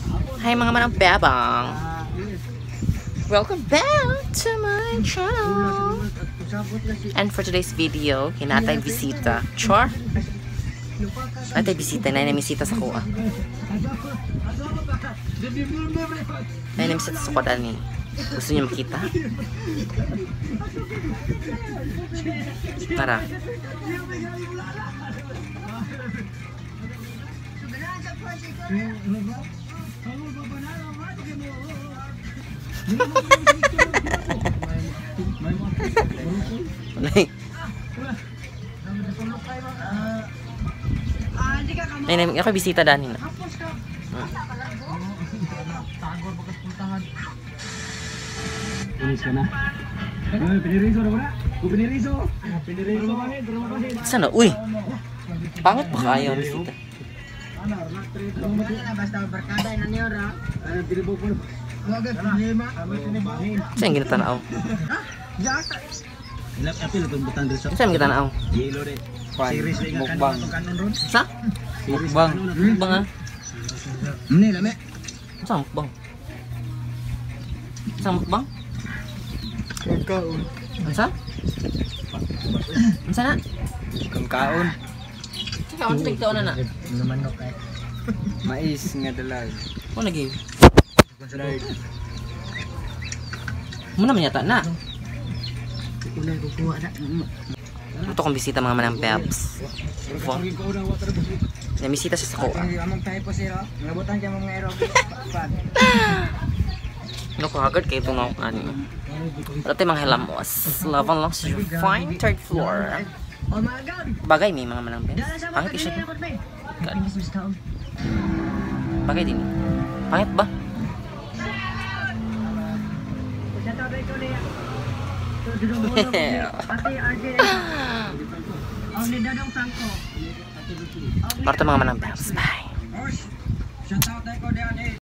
Hi mga manang bebang. Welcome back to my channel. And for today's video, kinatay bisita. Char? Natay bisita na bisita sa kuha. Ay bisita sa kuha ni. Gusto niyo makita? Tara. Ay, ako bisita dani na. Unis ka na. Piniriso na muna. Piniriso. Piniriso. Sana? Uy! Pangit ba kayo bisita? Basta barkada na niyo ra. Ano tinibo po? Wag problema. Saan yung ginatanaw? Jasa. Ilap apil kung butang dito. Saan yung ginatanaw? Yelo rin. Series rin nga Mukbang. kanon ron. Sa? Mukbang. Mukbang ah? Muni lame. Saan mukbang? Saan mukbang? Kakaon. Ansa? Ansa na? Kangkaon. Saka ano tigtaon na na? Namanok kay. Mais nga dalag. O lagi? Dalag. Muna man yata na. Kulay kukuha na. Ito kong bisita mga manang peps. May bisita siya sa kuha. Among tayo po sila. Ngabutan siya mga aerobic. Ano ko agad kayo itong ano. Dati mga helamos. Laban lang siya. Fine third floor. Oh my God. Bagay may mga manang peps. Pangit siya. Bagay din. Pangit ba? Parto mga manang peps. Bye. Shout out ko diyan